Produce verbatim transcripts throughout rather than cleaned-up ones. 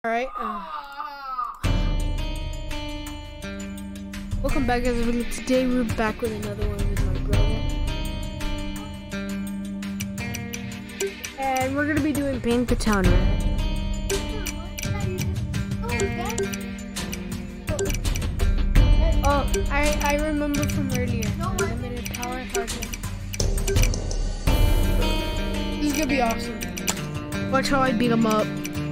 Alright. Uh, welcome back, guys. Today we're back with another one with my brother. And we're going to be doing Paint the Town, right? Oh, I, I remember from earlier. Unlimited power hardware. This is going to be awesome. Watch how I beat him up.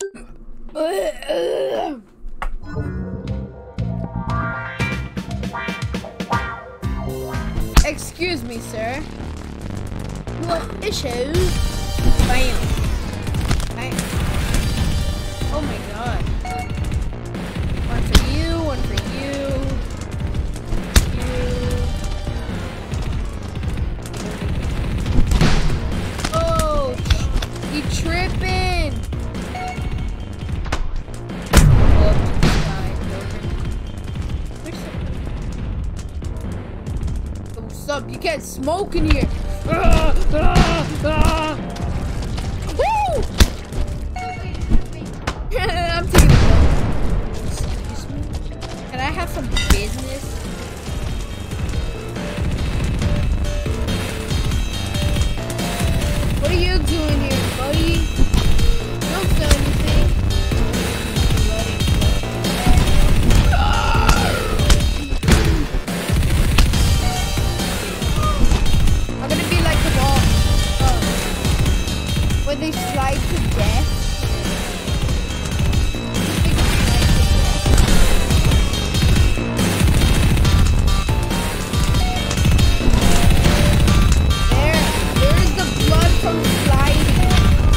Excuse me, sir. What issues? Bam. Bam. Oh my god. One for you, one for you. You. Oh, he tripping. What's up? You can't smoke in here. Ah, ah, ah. Woo! I'm taking a look. Excuse me. Can I have some business? What are you doing here, buddy? Don't say anything. I'm gonna be like the wall, uh, when they slide to death. There, there is the blood from sliding.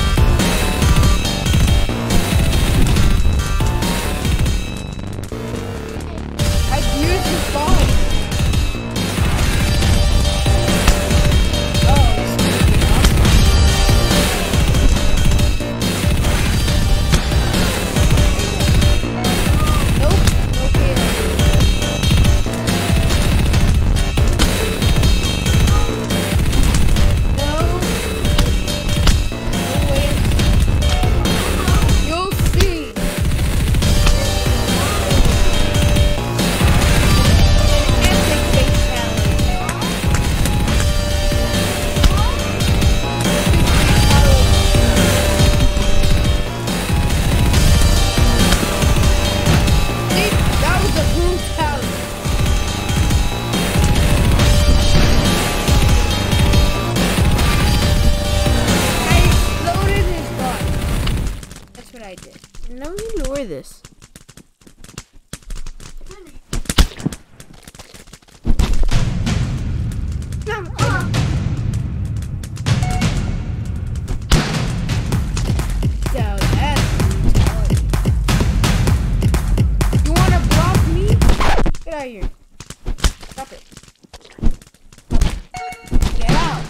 I've used the phone. I did. Now we lower this. Come on. So that's brutality. You wanna block me? Get out of here. Stop it. Get out.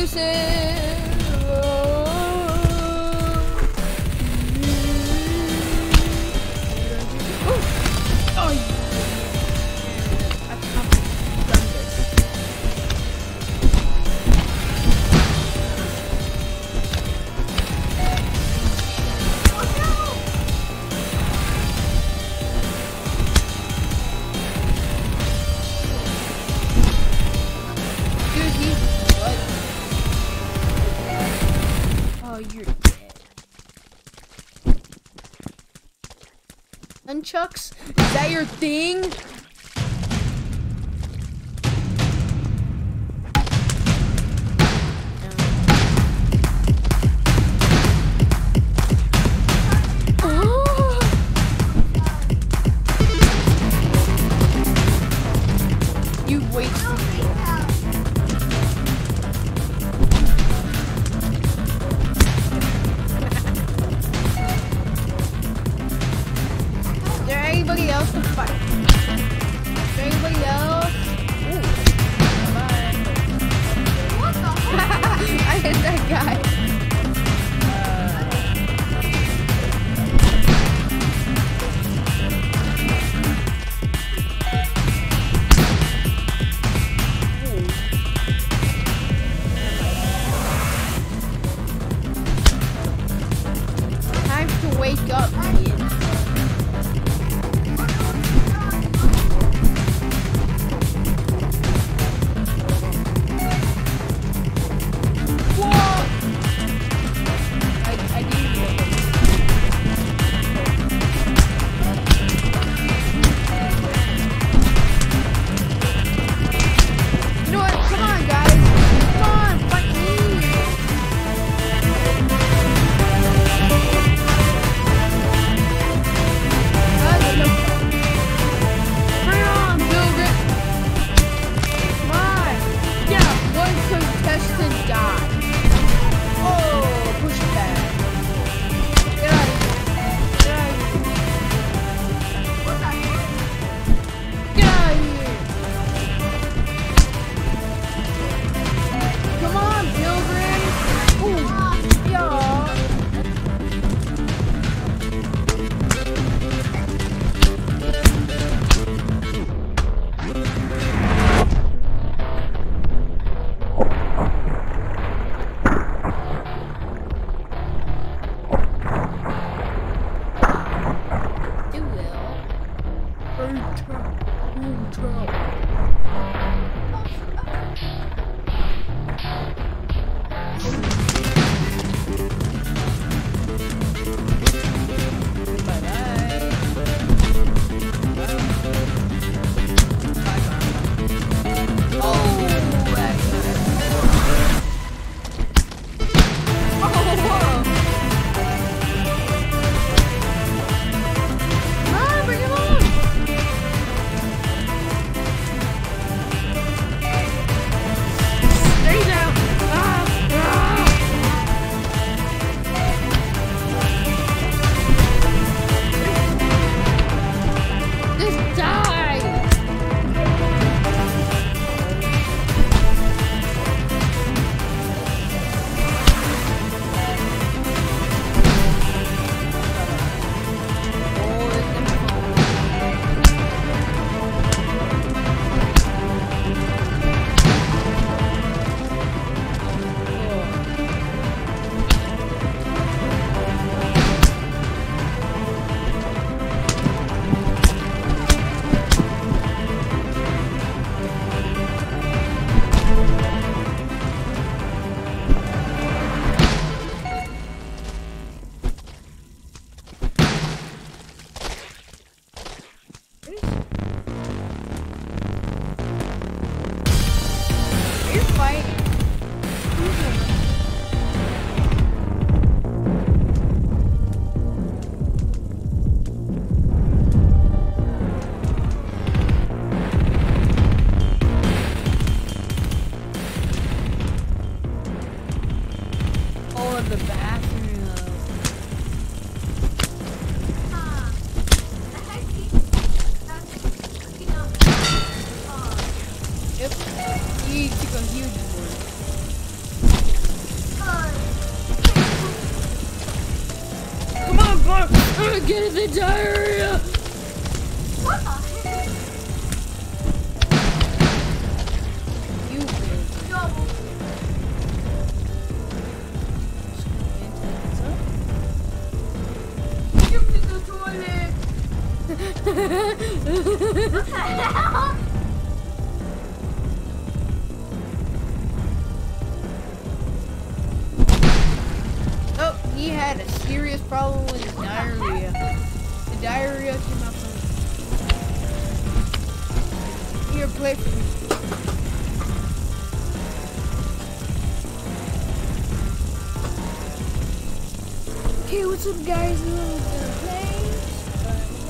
excuses. Nunchucks? Is that your thing? Oh. You wait. Anybody else to fight? Is there anybody else? Ooh. Bye. What the fuck? I hit that guy. Time to wake up, kid. The bathroom. Yep. You took a huge one. I'm getting the diarrhea. What the heck? You did. Double. You to the toilet. What the hell? Oh, he had a serious problem with his diarrhea. The diarrhea came out from here. Play for me. Okay, what's up, guys? We're gonna play. Uh,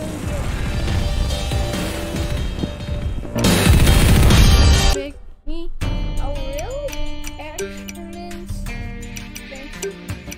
we're gonna get Make me. Oh, really? Excellent. Thank you.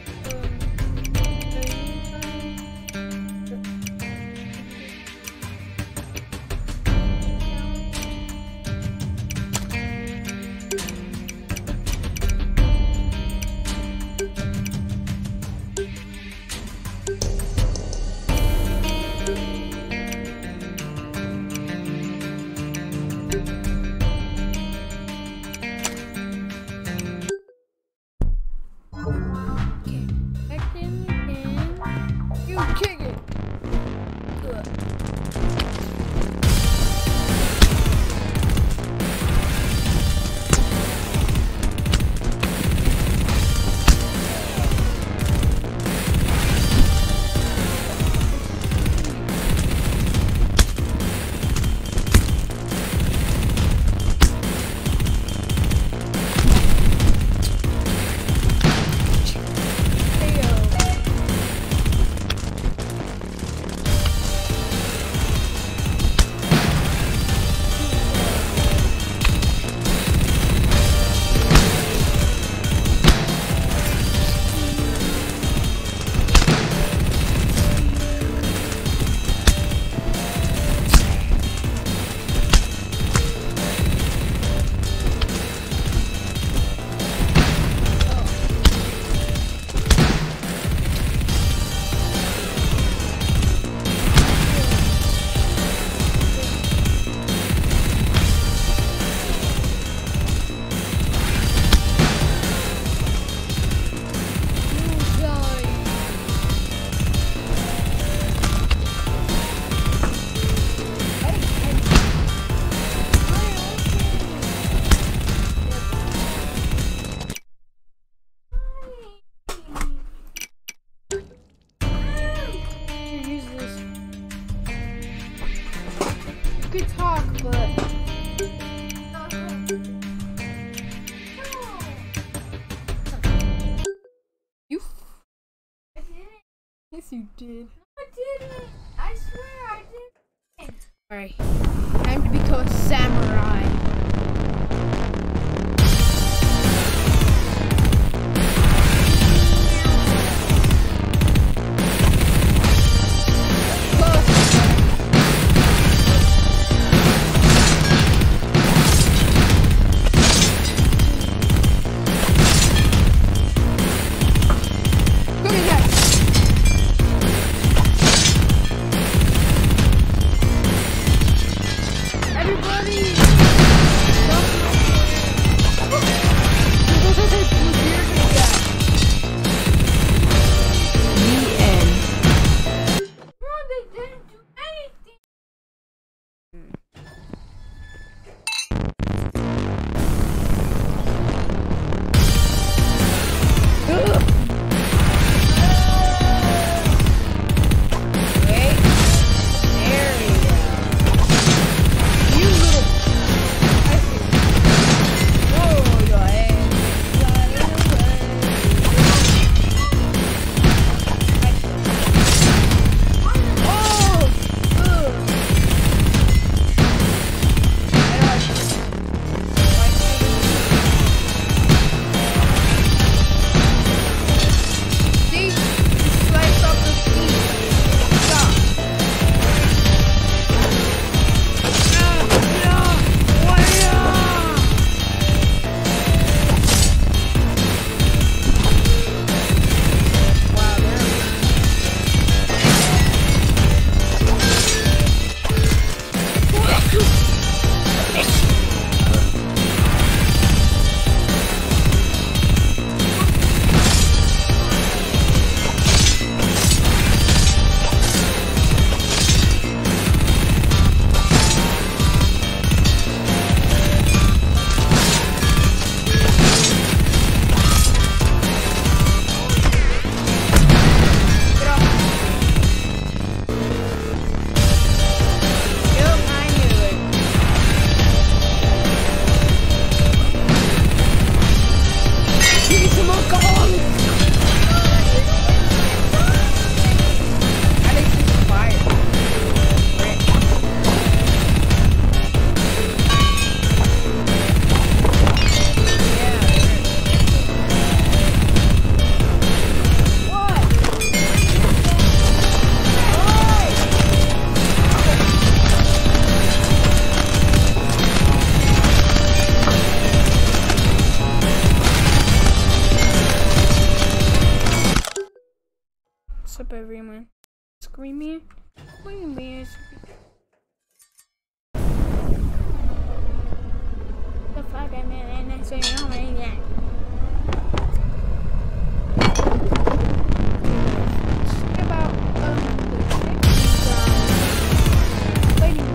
Good talk, but you. I didn't. Yes, you did. I didn't. I swear I didn't. Alright, time to become a samurai. Everybody! everyone. Screaming. Screaming. The fuck I mean, and I say, oh my god. About, um, waiting.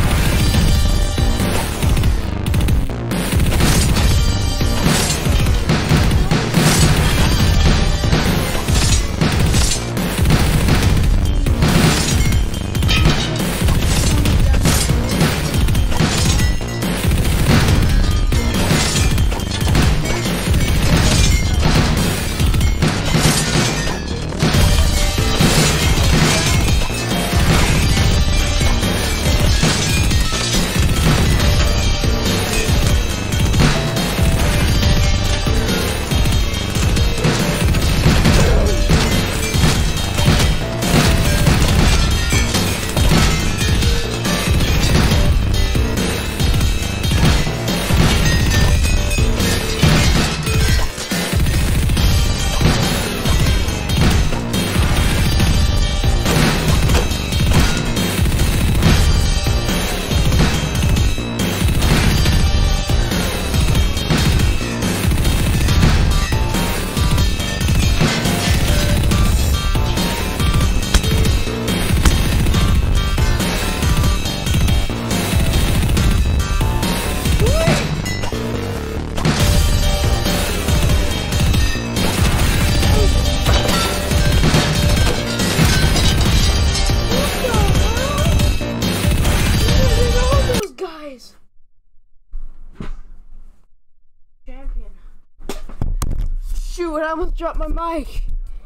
Shoot, I almost dropped my mic.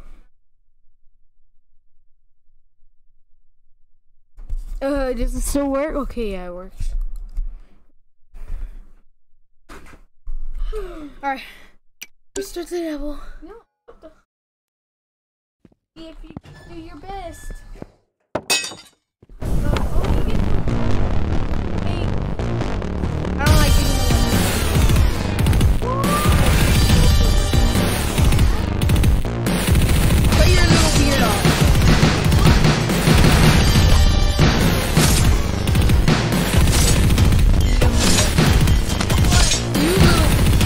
Uh, does it still work? Okay, yeah, it works. Alright. Restart the level. No. If you do your best. I don't like getting Put your little beard on. You little.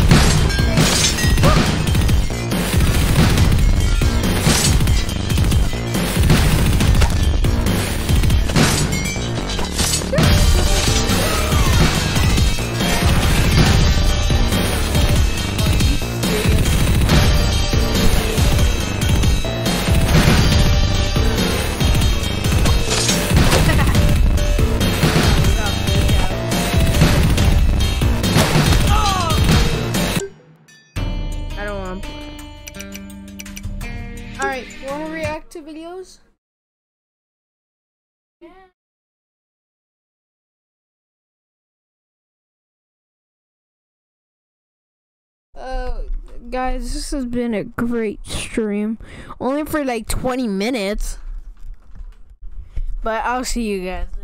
Alright, you want to react to videos? Yeah. Uh, guys, this has been a great stream. Only for like twenty minutes. But I'll see you guys.